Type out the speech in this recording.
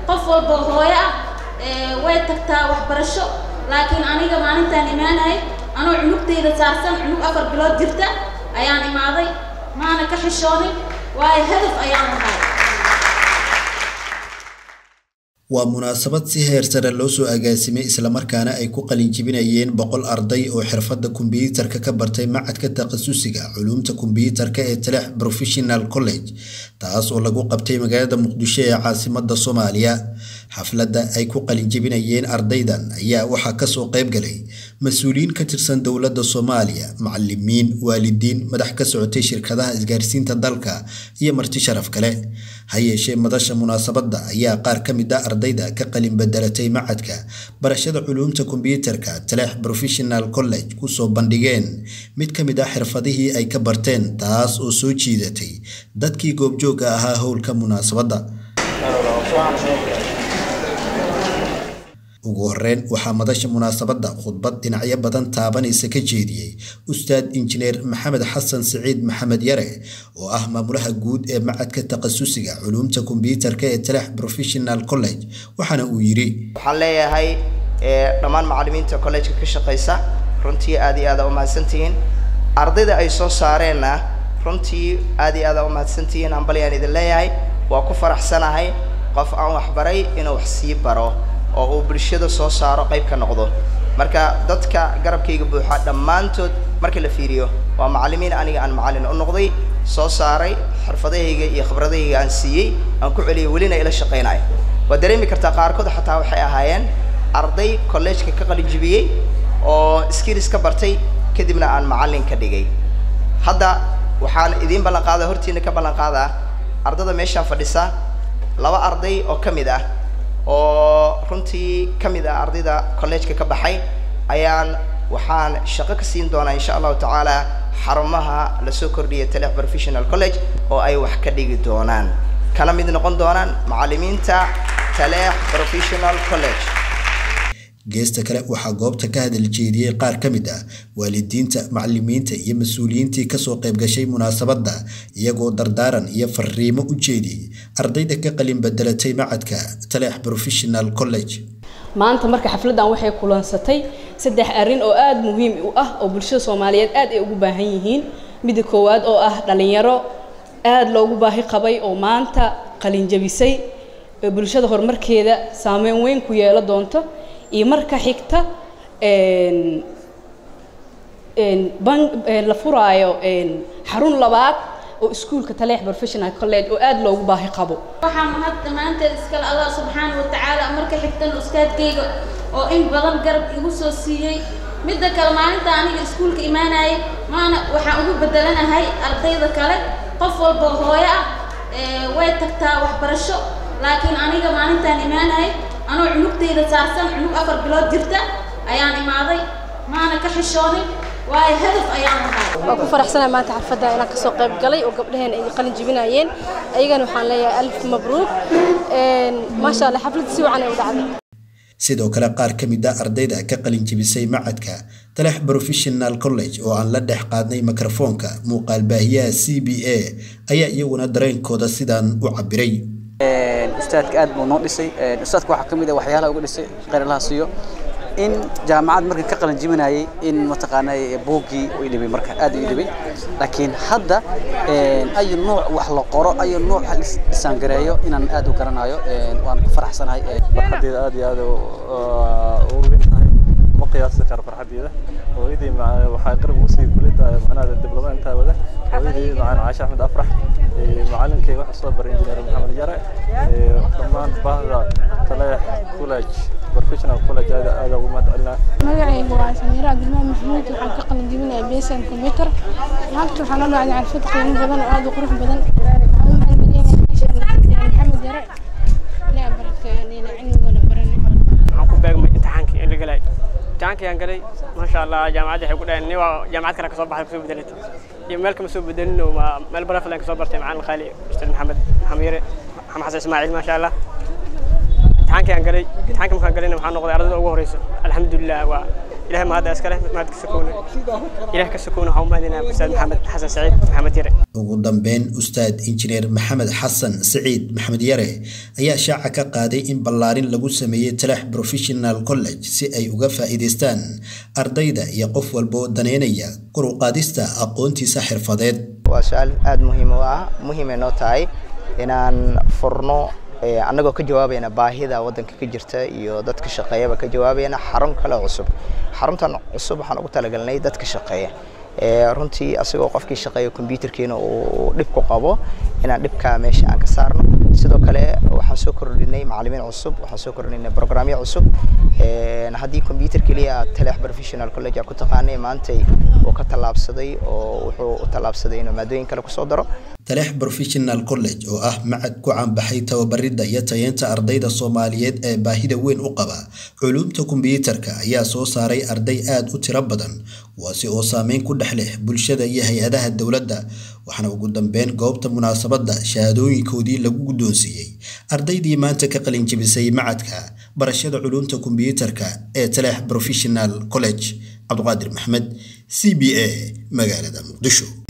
qof walba hooyo way tagtaa waxbarasho laakiin aniga maalintan imaanay anoo cunugtayda saarsan cunug 4 bilood jirta ayaan imaaday maana ka xishoonin waay hadaf ayaan lahay waa munaasabad si heer sare loo soo agaasimay isla markaana ay ku qalin jibinayeen 100 arday oo xirfadda kombiyuutarka ka bartay macadka takhasusiga culuumta kombiyuutarka ee Taleex Professional College taas oo lagu qabtay magaalada Muqdisho ee caasimadda Soomaaliya xafladda ay ku qalin jibinayeen ardaydan ayaa waxa ka soo qayb galay mas'uuliyiin ka tirsan dawladda Soomaaliya macallimiin waalidiin madax ka socotay shirkadaha isgaarsiinta dalka iyo marti sharaf kale hayeeshee madasha munaasabadda ayaa qaar ka mid ah ardayda ka qalin bedelatay macadka barashada culuumta kombiyuutarka Taleex Professional College ku soo bandhigeen mid ka mid ah xirfadihii ay ka barteen taas oo soo jiidatay dadkii goobjooga ahaa howlka munaasabadda ugu horreyn waxaa madasha munaasabadda khudbad dhinacyo badan taabanaysa ka jeediyay ustaad injineer Maxamed Xasan Saciid Maxamed Yare oo ah maamulaha guud ee macadka takhasusiga culuumta kombiyuutarka ee Taleex Professional College waxaana uu yiri waxaan leeyahay dhammaan macallimiinta college ka shaqeysa runtii aad iyo aad u mahadsantihiin ardayda ay soo saareenna runtii aad iyo aad u mahadsantihiin aan balyaan idin leeyahay waa ku faraxsanahay qof aan wax baray inuu wax sii baro oo uu bulshada soo saaro qayb ka noqdo marka dadka garabkayga buuxa dhamaantood marka la fiiriyo waa macallimiin aniga aan macallin u noqday soo saaray xirfadahayga iyo khibradahayga aan siiyay aan ku celiyay welina ila shaqeynay waa dareemi kartaa qaarkood xataa waxay ahaayeen arday college-ka ka qalin jibiyay oo skills ka bartay kadibna aan macallin ka dhigay hadda waxaan idin ballan qaadaa hortiina ka ballan qaadaa ardada meeshaan fadhisa 2 arday oo kamid ah oo runtii kamid ah ardayda college-ka ka baxay ayaan waxaan shaqo ka siin doonaa insha Allah taala xarumaha la soo kordhiyay Taleex Professional College oo ay wax ka dhigi doonaan kana mid noqon doonaan macallimiinta Taleex Professional College geesta kale waxaa goobta ka hadal jeediyay qaar ka mid ah waalidiinta macallimiinta iyo mas'uuliyiintii ka soo qayb gashay munaasabadda iyagoo dardaaran iyo fariimo u jeediyay ardayda ka qalin bedelatay macadka Taleex Professional College maanta marka xafladan waxay kulansatay 3 arrin oo aad muhiim u ah oo bulshada Soomaaliyeed aad ay ugu baahan yihiin mid koowaad oo ah dhalinyaro aad loogu baahi qabay oo maanta qalin jabisay bulshada horumarkeeda saameyn weyn ku yeelan doonto iyo marka xigta la furaayo xarun labaad oo iskuulka Taleex Professional College oo aad loogu baahi qabo waxaan hadda maanta iska Allah subhanahu wa ta'ala marka xigtan ustaadkayga oo in badan garab igu soo siiyay midda kale maalinta aniga iskuulka imaanay maana waxaan ugu bedelanahay ardayda kale qof walba hooyo way tagtaa waxbarasho laakiin aniga maalintan imaanay anoo cunugtayda saarsan cunug 4 bilood jirta ayaan imaaday maana ka xishoonin waay hadaf ayaan lahay waa ku faraxsanahay maanta xafladda inaan ka soo qayb galay oo gabdhaheen ay qalin jibinayeen ayagana waxaan leeyahay alf mabruuk ma sha Allah xafladda si wacan ay u dhacday sidoo kale qaar ka mid ah ardayda ka qalin jibisay macadka Taleex Professional College oo aan la dhex qaadnay mikrofoonka muuqaal baahiyaha CBA ayaa iyaguna dareenkooda sidaan u cabiray استاذ كأد بنودسي استاذ كواحد كمية وحياله وقدسي غير الله سيو إن جامعات مركز كقلن جمناي إن متقاني بوجي ويدبي مركز آدي يدبي لكن هذا أي نوع وحلا قراء أي نوع السانجريو إن آدو كرنايو وأنا فرح سنة هاي فرحة آدي هذا مقياس كار فرحة هذا ويدي مع وحاقرب وسي كلية معنا الدبلومة انتهى وده ويدي معنا عايش أحمد أفرح معلم كي واحد صبر إنجنير محمد جرع كمان بهذا Taleex College Professional College هذا وما تعلنا magacay waa Samira Abdullah Maxmuud waxaan ka qalin jibinay Basic Computer halka waxaan la wacay xirfad qiimo badan oo aad u qurux badan Maxamed Jare la barakaanina cilmiga baranay waxaan ku beegmay imtixaankii in la galay imtixaankii aan galay ma sha Allah jaamacadda waxay ku dhaanay waa jaamacad kale ka soo baxay soo bedelatay iyo meel kama soo bedelino meel barafad aan ka soo bartay macallin qaali Ustaad Maxamed Xamiire Maxamed Xasan Ismaaciil ma sha Allah imtixaankii aan galay imtixaankii markaan galayna waxaan noqday ardayda ugu horeysa alxamdulillah waa إله ما هذا أسكله ما تكسكونه إله كسكونه هم هذين أستاذ محمد حسن سعيد محمد يري ugu dambeyn ustaad injineer maxamed xasan saciid maxamed yare ayaa shaaca ka qaaday in ballaarin lagu sameeyay Talax Professional College si ay uga faa'iideystaan ardayda iyo qof walba oo daneynaya kor u qaadista aqoontiisa xirfadeed. waa su'aal aad muhiim u ah muhiim inoo tahay inaan furno annagoo ka jawaabayna baahida wadanka ka jirta iyo dadka shaqeeyaba ka jawaabayna xarun kale cusub. xaruntan cusub waxaan ugu talagalnay dadka shaqeeya runtii asagoo qofkii shaqeeyo computerkiina uu dhib ku qabo inaan dhibka meesha aan ka saarno. sidoo kale waxaan soo kordhinay macallimiin cusub, waxaan soo kordhinay barnaamijyo cusub. haddii computer kaliya Talax Professional College ku taqaanay maanta oo ka talaabsaday oo wuxuu u talaabsaday inuu maadooyin kale ku soo daro. Talax Professional College oo ah macad ku caanbaxay tababarida iyo tayeenta ardayda Soomaaliyeed ee baahida weyn u qaba culuumta kombiyuutarka ayaa soo saaray arday aad u tiro badan kuwaasi oo saameyn ku dhex leh bulshada iyo hay'adaha dawladda. waxaana ugu dambeyn goobta munaasabada shahaadooyinkoodii lagu guddoonsiiyay ardaydii maanta ka qalin jabisay macadka barashada culuumta kombiyuutarka ee Talax Professional College. Cabduqaadir Maxamed, CBA, magaalada Muqdisho.